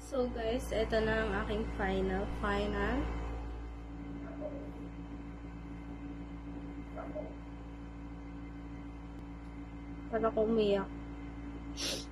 So guys, ito na ang aking final. Para ko umiyak.